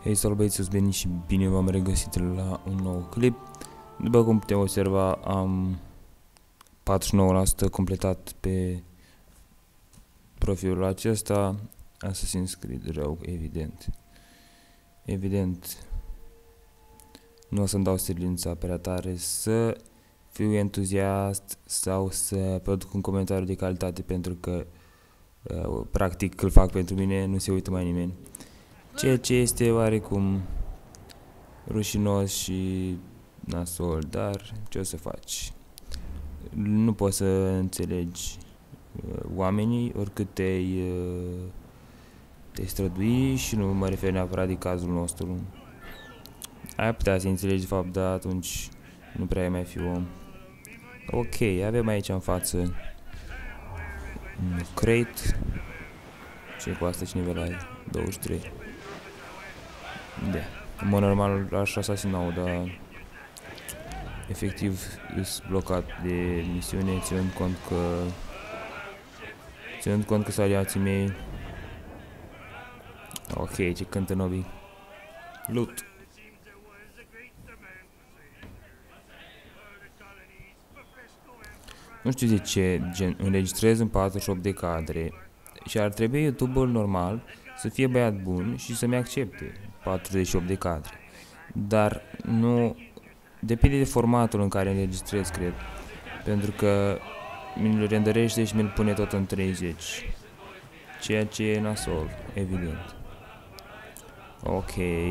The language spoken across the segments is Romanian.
Hei, salut băieți, eu sunt și bine v-am regăsit la un nou clip. După cum putem observa, am 49% completat pe profilul acesta. Assassin's Creed Rogue, evident. Nu o să-mi dau silința prea tare să fiu entuziast sau să produc un comentariu de calitate, pentru că practic îl fac pentru mine, nu se uită mai nimeni. Ceea ce este oarecum rușinos și nasol, dar ce o să faci? Nu poți să înțelegi oamenii oricât te-ai strădui, și nu mă refer neapărat de cazul nostru. Ai putea să înțelegi de fapt, dar atunci nu prea ai mai fi om. Ok, avem aici în față un crate. Ce cu asta, ce nivel ai? 23. Da. În mod normal aș asasinau, dar efectiv sunt blocat de misiune, ținând cont că sunt aliații mei. Ok, ce cântă Nobi. Loot. Nu știu de ce, înregistrez în 48 de cadre și ar trebui YouTube-ul normal să fie băiat bun și să-mi accepte 48 de cadre. Dar nu, depinde de formatul în care înregistrez, cred. Pentru că mi-l renderește și mi-l pune tot în 30. Ceea ce e nasol, evident. Ok.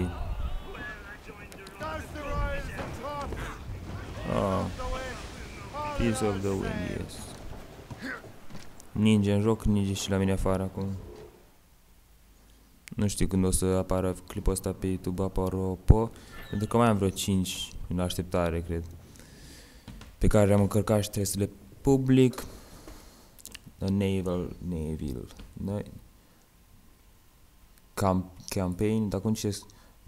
Piece of the wind, yes. Ninja în joc, ninja și la mine afară acum. Nu știu când o să apară clipul ăsta pe YouTube, pentru că mai am vreo 5 în așteptare, cred, pe care le-am încărcat și trebuie să le public. Campaign, dar cum citesc?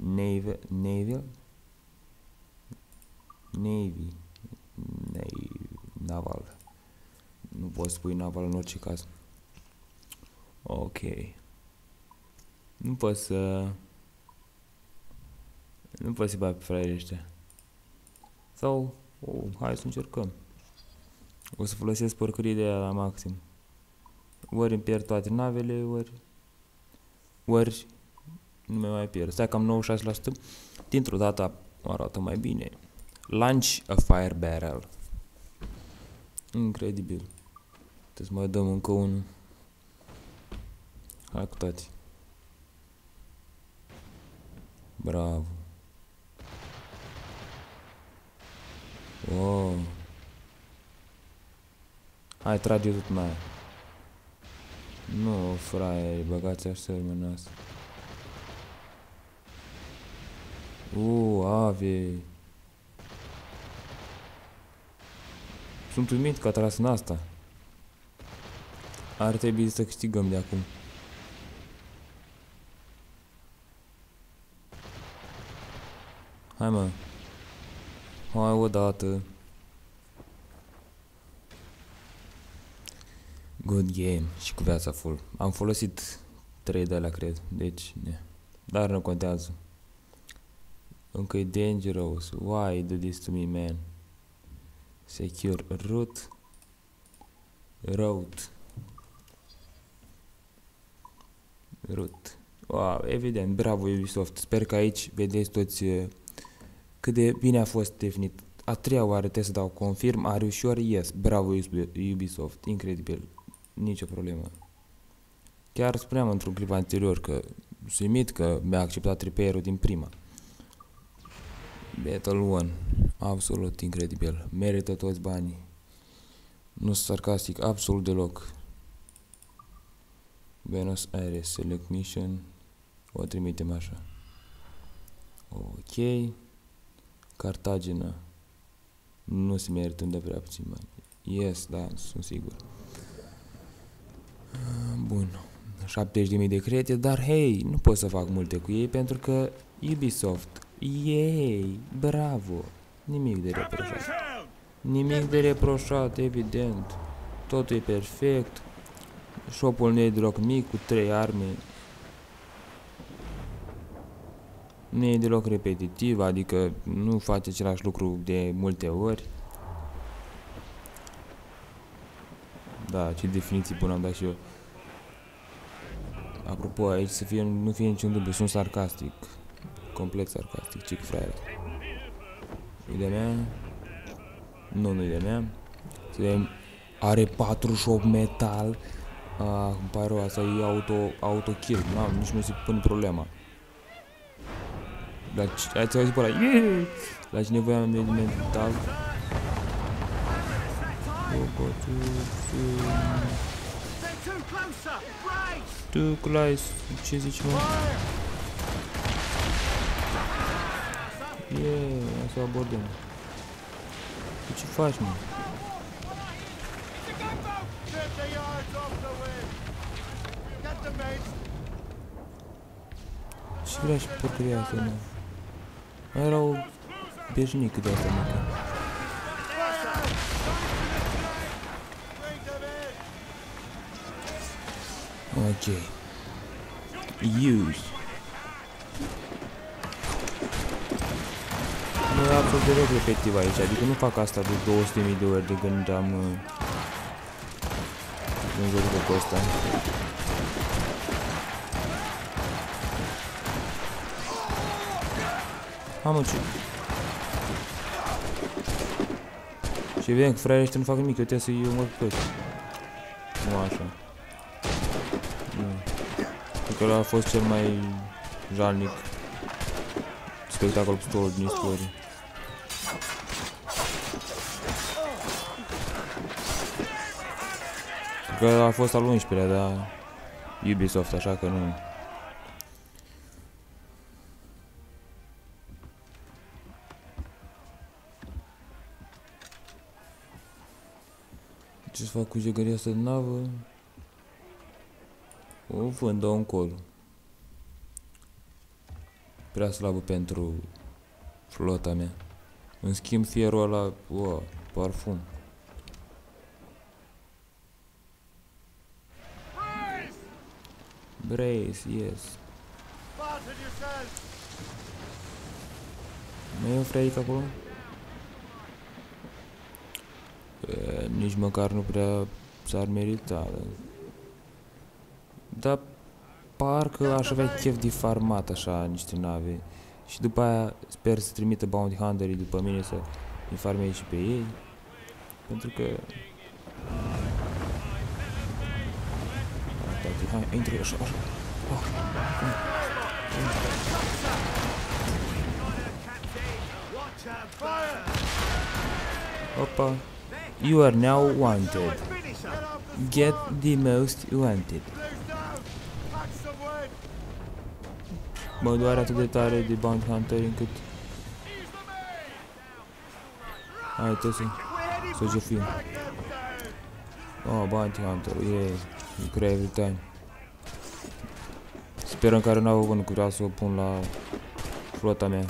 Naval. Nu poți spui naval în orice caz. Ok. Nu poți să bai pe fraierii ăștia. Sau, hai să încercăm. O să folosesc porcării de aia la maxim. Ori îmi pierd toate navele, ori nu mai pierd. Stai că am 96%. Dintr-o dată arată mai bine. Launch a fire barrel. Incredibil. Trebuie să mai dăm încă unul. Hai cu toate. Bravo. Wow. Hai, trage tot în aia. Nu, fraieri, băgați așa în nas. Ave. Sunt uimit că a tras în asta. Ar trebui să câștigăm de acum. Hai, mă. Hai odată. Good game. Și cu viața full. Am folosit 3 de alea, cred. Deci, ne. Dar nu contează. Încă e dangerous. Why you do this to me, man? Secure route. Wow, evident, bravo Ubisoft. Sper că aici vedeți toți cât de bine a fost definit. A treia oară trebuie să dau confirm. Are ușor, yes. Bravo Ubisoft. Incredibil. Nicio problemă. Chiar spuneam într-un clip anterior că sunt uimit că mi-a acceptat repair-ul din prima. Battle 1. Absolut incredibil. Merită toți banii. Nu sunt sarcastic absolut deloc. Buenos Aires, select mission. O trimitem așa. Ok. Cartagena. Nu se merită unde vrea puțin bani. Yes, da, sunt sigur. Bun. 70.000 de credite, dar hei, nu pot să fac multe cu ei pentru că Ubisoft. Yay, bravo. Nimic de reproșat. Nimic de reproșat, evident. Totul e perfect. Shop-ul Nedrock mic cu 3 arme. Nu e deloc repetitiv, adică nu face același lucru de multe ori. Da, ce definiții bună am dat și eu. Apropo, aici să fie, nu fie niciun dubiu, sunt sarcastic. Complet sarcastic, cic fraier. E de mea? Nu, nu e de mea. Să vedem. Are 48 metal. Îmi pare rău, asta e auto-kill. Nici nu se pune problema. Ați auzit pe ăla? La ce nevoie am de metal? Too close. Ce zici, mă? Hai să abordăm. Ce faci, mă? Ce vrea și porcăria asta, mă? Mai era o beșnică de asta, mă. Ok. Use. Nu e absolut deloc repetitiv aici, adică nu fac asta de 200.000 de ori de când am în jocul cu ăsta. Mă, ce... Și vedem că fraierii ăștia nu fac nimic, eu trebuie să-i omor pe toți. Nu așa. Cred că ăla a fost cel mai jalnic spectacol pistolul din istorie. Că a fost al 11-lea, dar Ubisoft, așa că nu. Ce să fac cu jegăria asta de navă? O vând, dau încolo. Prea slabă pentru flota mea. În schimb, fierul ăla, wow, parfum. Brace, yes. Mai e un fraic acolo? Nici măcar nu prea s-ar merita. Dar parcă aș avea chef de farmat așa niște nave. Și după aia sper să trimită bounty hunterii după mine să îi farmei și pe ei. Pentru că... Hai, intră așa, așa. Opa. You are now wanted. Get the most wanted. Mă doare atât de tare de bounty hunter încât... Hai, trebuie să jefim. Oh, bounty hunter, yeah. You cry every time. Sperăm că n au avut că vreau să o pun la flota mea.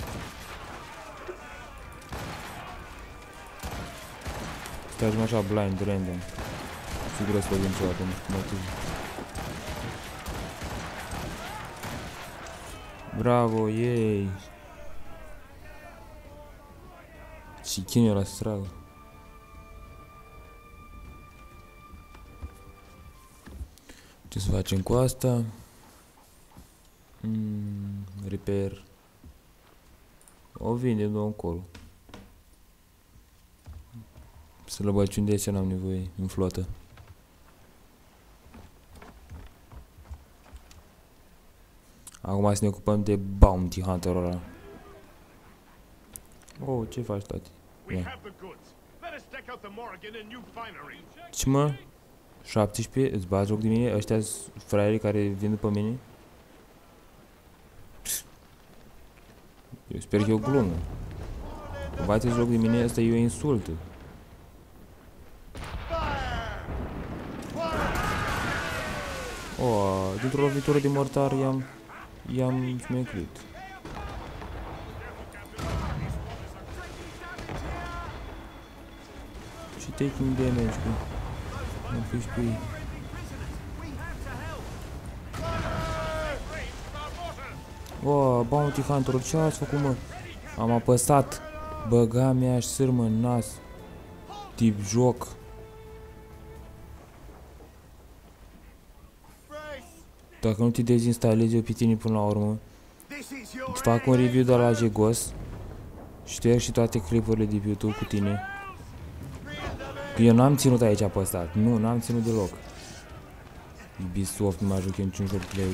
Stai așa blind, random. Sigur o să vedem ceva pentru motiv. Bravo, yay! Și chinul la stradă. Ce să facem cu asta? Repair. O vindem două încolo. Slăbăciuni de ce n-am nevoie în flotă. Acum să ne ocupăm de bounty hunter-ul ăla. Oh, ce faci, tati? Ia. Ce mă? 17? Îți bagi joc de mine? Ăștia sunt fraierii care vin după mine? Eu sper că e o glumă. Bateți joc de mine, asta e o insultă. Oh, dintr-o lovitură de mortar i-am smeclit. Și taking damage cu... Am fi și pe ei. Oh, Bounty Hunter, ce ați făcut, mă? Am apăsat. Băga mea și sârmă în nas. Tip joc. Dacă nu te dezinstalezi eu pe tine până la urmă, îți fac un review de la Jegos. Șterg și toate clipurile de pe YouTube cu tine. Că eu n-am ținut aici apăsat. Nu, n-am ținut deloc. Ubisoft, nu mă joc eu niciun joc play.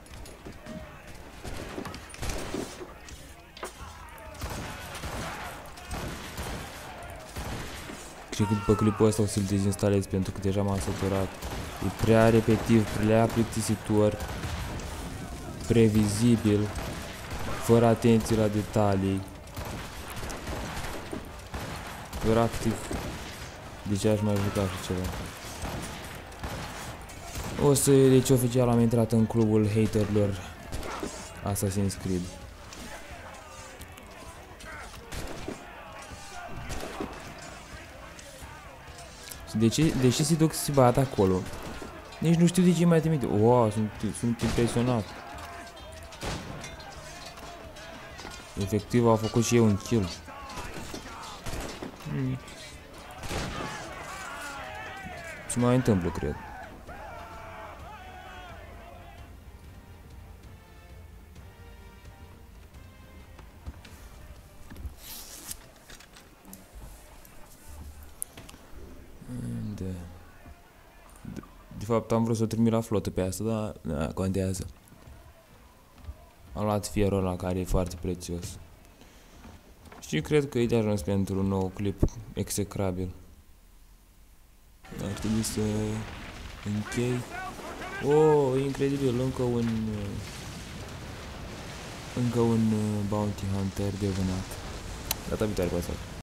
Cred că după clipul ăsta o să-l dezinstalez pentru că deja m-am săturat. E prea repetitiv, prea plictisitor, previzibil, fără atenție la detalii. Practic, de ce aș mai juca și ceva? Deci oficial am intrat în clubul haterilor Assassin's Creed. De ce se duc să se bată acolo? Nici nu știu de ce mai trimite. Wow, sunt impresionat. Efectiv, au făcut și eu un kill. Ce mai întâmplă, cred. De fapt, am vrut să o trimit la flotă pe asta, dar contează. Am luat fierul ăla care e foarte prețios. Și cred că e de ajuns pentru un nou clip execrabil. Ar trebui să închei. Oh, incredibil, încă un Bounty Hunter de vânat. Data viitoare, pasat.